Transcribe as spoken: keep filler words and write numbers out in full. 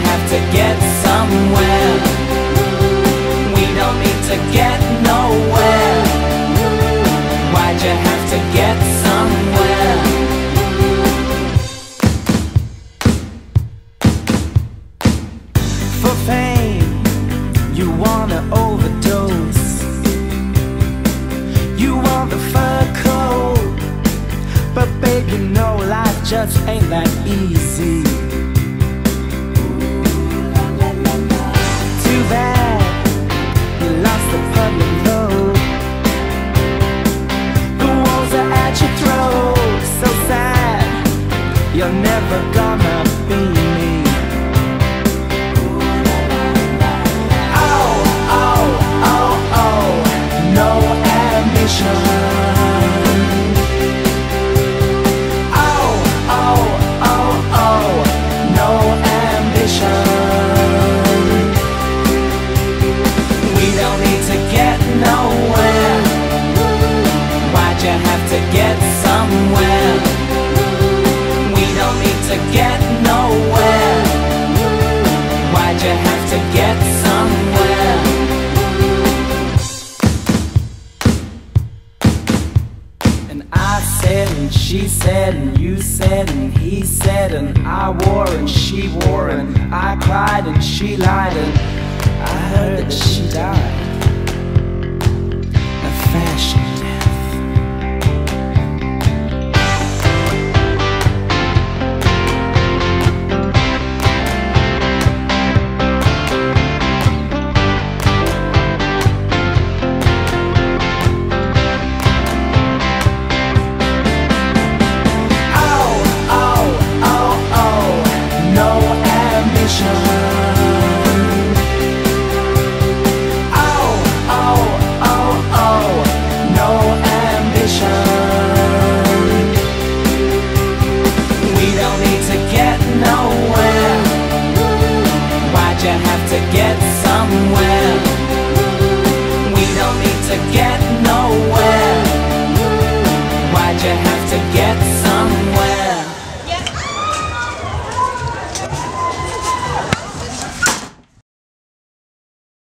have to get somewhere? We don't need to get nowhere. Why'd you have to get somewhere? For fame, you wanna overdose. You want the fur coat, but babe, you know life just ain't that easy. Too bad you lost the public vote. The walls are at your throat. So sad, you're never gonna be me. Oh, oh, oh, oh, no ambition. Oh, oh, oh, oh, no ambition. We don't need to get nowhere. Why'd you have to get somewhere? We don't need to get nowhere. Why'd you have to get somewhere? And I said and she said and you said and he said and I wore and she wore and I cried and she lied and I heard that she died.